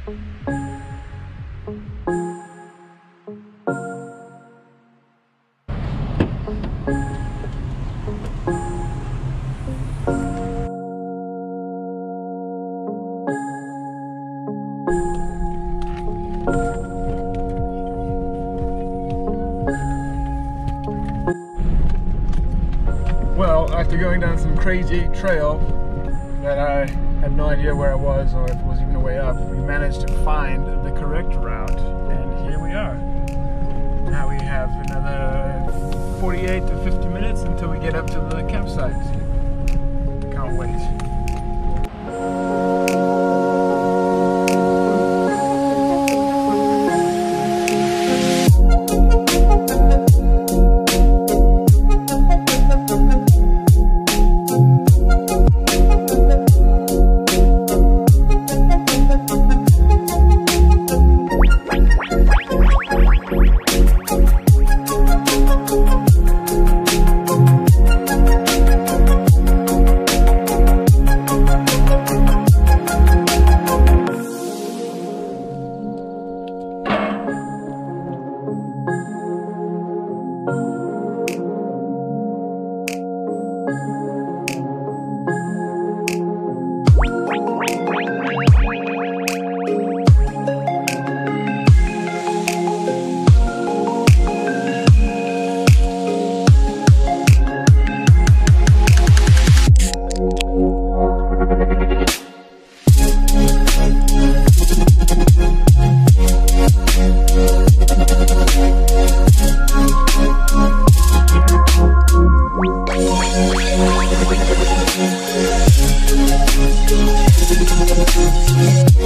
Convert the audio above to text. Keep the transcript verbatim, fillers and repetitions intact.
Well, after going down some crazy trail that I had no idea where I was or if it was even a way up, we managed to find the correct route, and here we are. Now we have another forty-eight to fifty minutes until we get up to the campsite. Can't wait. We'll be right back.